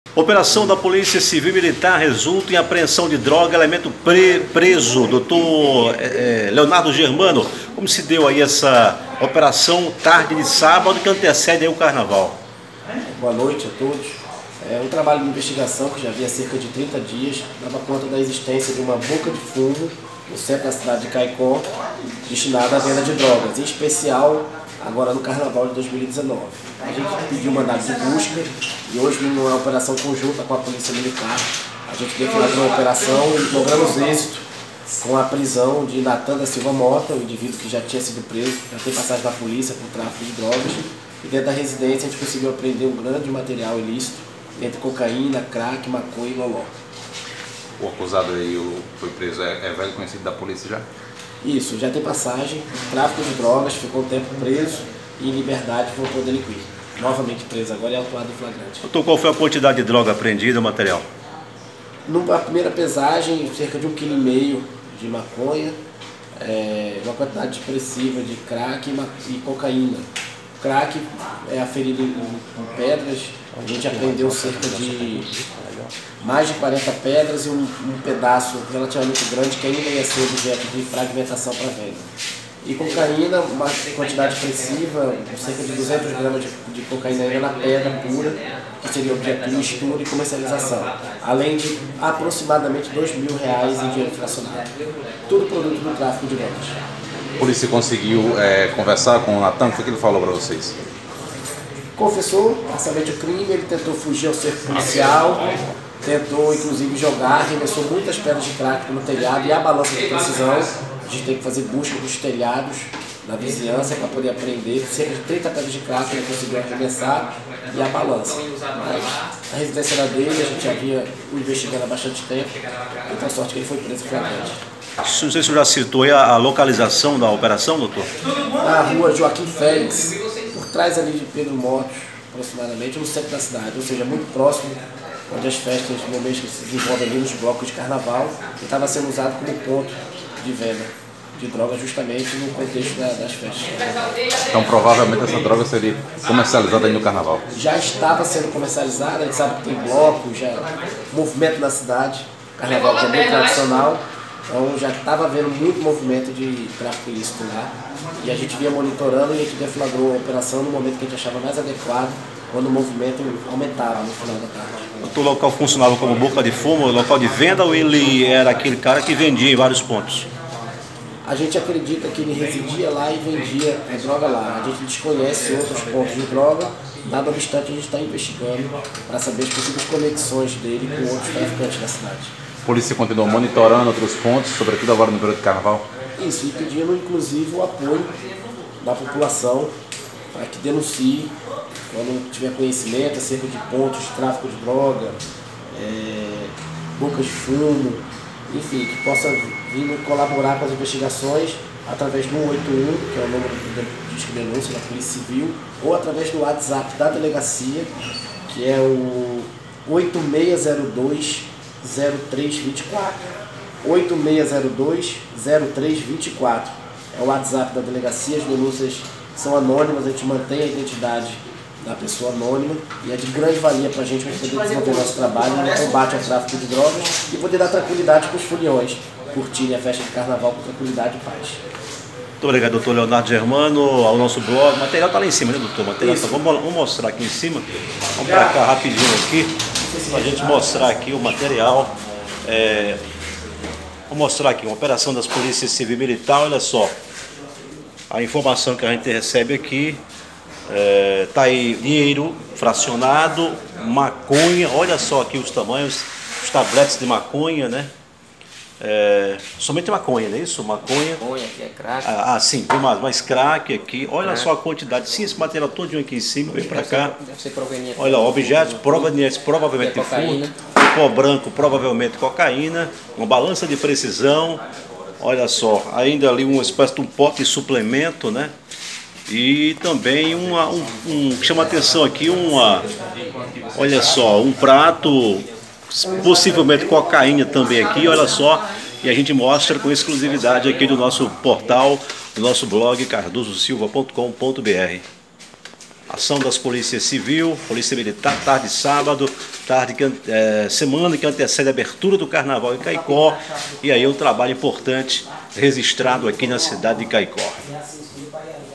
Operação da Polícia Civil Militar resulta em apreensão de droga, elemento preso. Doutor Leonardo Germano, como se deu aí essa operação tarde de sábado que antecede aí o Carnaval? Boa noite a todos. Um trabalho de investigação que já havia cerca de 30 dias dava conta da existência de uma boca de fumo no centro da cidade de Caicó, destinada à venda de drogas, em especial agora no Carnaval de 2019. A gente pediu mandado de busca e hoje, numa operação conjunta com a Polícia Militar, a gente deflagrou a operação e logramos êxito com a prisão de Natan da Silva Mota, um indivíduo que já tinha sido preso, já tem passagem da polícia por tráfico de drogas, e dentro da residência a gente conseguiu apreender um grande material ilícito, entre cocaína, crack, maconha e loló. O acusado aí foi preso, é velho conhecido da polícia já? Isso, já tem passagem, tráfico de drogas, ficou um tempo preso e em liberdade voltou a delinquir. Novamente preso agora e autuado em flagrante. Doutor, qual foi a quantidade de droga apreendida, material? Na primeira pesagem, cerca de 1,5 kg de maconha, uma quantidade expressiva de crack e cocaína. Crack é aferido em pedras, a gente apreendeu cerca de mais de 40 pedras e um pedaço relativamente grande que ainda ia ser objeto de fragmentação para venda. E cocaína, uma quantidade expressiva, cerca de 200 gramas de cocaína ainda na pedra pura, que seria objeto de mistura e comercialização, além de aproximadamente R$ 2.000 em dinheiro fracionado. Tudo produto do tráfico de drogas. A polícia conseguiu conversar com o Natan, o que ele falou para vocês? Confessou parcialmente o crime, ele tentou fugir ao cerco policial, tentou inclusive jogar, arremessou muitas pedras de crack no telhado e a balança de precisão. A gente tem que fazer busca dos telhados da vizinhança para poder apreender. Cerca de 30 pedras de crack ele conseguiu arremessar e a balança. Mas a residência era dele, a gente já vinha investigando há bastante tempo, então a sorte que ele foi preso flagrante. Não sei se o senhor já citou aí a localização da operação, doutor? Na rua Joaquim Félix, por trás ali de Pedro Motos, aproximadamente, no centro da cidade, ou seja, muito próximo onde as festas normalmente se desenvolvem ali nos blocos de carnaval, e estava sendo usado como ponto de venda de droga justamente no contexto das festas. Então provavelmente essa droga seria comercializada aí no Carnaval? Já estava sendo comercializada, a gente sabe que tem bloco, já movimento na cidade, Carnaval que é muito tradicional, então já estava havendo muito movimento de tráfico ilícito lá, e a gente vinha monitorando e a gente deflagrou a operação no momento que a gente achava mais adequado, quando o movimento aumentava no final da tarde. O local funcionava como boca de fumo, local de venda, ou ele era aquele cara que vendia em vários pontos? A gente acredita que ele residia lá e vendia a droga lá. A gente desconhece outros pontos de droga, nada obstante a gente está investigando para saber as possíveis conexões dele com outros traficantes da cidade. A polícia continua monitorando outros pontos, sobretudo agora no período de Carnaval? Isso, e pedindo inclusive o apoio da população para que denuncie quando tiver conhecimento acerca de pontos de tráfico de droga, bocas de fumo, enfim, que possa vir colaborar com as investigações através do 181, que é o número de disco de denúncia da Polícia Civil, ou através do WhatsApp da delegacia, que é o 8602-0324. 8602-0324. É o WhatsApp da delegacia, as denúncias são anônimas, a gente mantém a identidade da pessoa anônima e é de grande valia para a gente poder desenvolver nosso trabalho no combate ao tráfico de drogas e poder dar tranquilidade para os foliões curtirem a festa de carnaval com tranquilidade e paz. Muito obrigado, doutor Leonardo Germano, ao nosso blog. O material está lá em cima, né, doutor? Vamos mostrar aqui em cima. Vamos para cá rapidinho aqui, para a gente mostrar aqui o material. Vou mostrar aqui uma operação das polícias civil e militar. Olha só, a informação que a gente recebe aqui. Tá aí dinheiro fracionado, maconha, olha só aqui os tamanhos, os tabletes de maconha, né? Somente maconha, não é isso? Maconha. Maconha, aqui é crack. Sim, tem mais crack aqui. Olha só a quantidade. Sim, esse material todo aqui em cima, vem para cá. Deve ser proveniente. Olha, objetos provenientes provavelmente de furto, pó branco, provavelmente cocaína, uma balança de precisão. Olha só, ainda ali uma espécie de um pote de suplemento, né? E também que chama atenção aqui, olha só, um prato, possivelmente cocaína também aqui, olha só, e a gente mostra com exclusividade aqui do nosso portal, do nosso blog cardososilva.com.br. Ação das polícias civil, polícia militar, tarde de sábado, semana que antecede a abertura do carnaval em Caicó. E aí um trabalho importante registrado aqui na cidade de Caicó.